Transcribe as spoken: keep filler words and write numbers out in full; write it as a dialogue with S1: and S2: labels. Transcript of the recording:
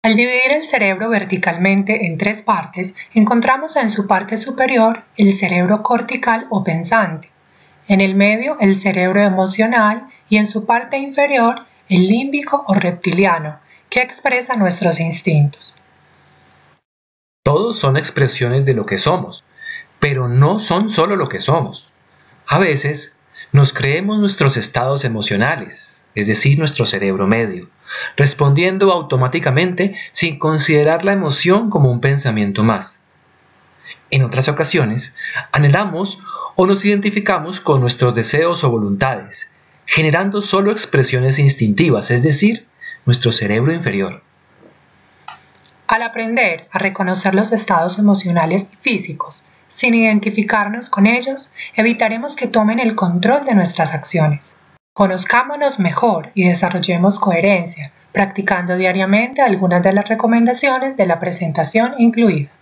S1: Al dividir el cerebro verticalmente en tres partes, encontramos en su parte superior el cerebro cortical o pensante, en el medio el cerebro emocional y en su parte inferior el límbico o reptiliano, que expresa nuestros instintos.
S2: Todos son expresiones de lo que somos, pero no son solo lo que somos. A veces nos creemos nuestros estados emocionales, es decir, nuestro cerebro medio, respondiendo automáticamente sin considerar la emoción como un pensamiento más. En otras ocasiones, anhelamos o nos identificamos con nuestros deseos o voluntades, generando solo expresiones instintivas, es decir, nuestro cerebro inferior.
S1: Al aprender a reconocer los estados emocionales y físicos, sin identificarnos con ellos, evitaremos que tomen el control de nuestras acciones. Conozcámonos mejor y desarrollemos coherencia, practicando diariamente algunas de las recomendaciones de la presentación incluida.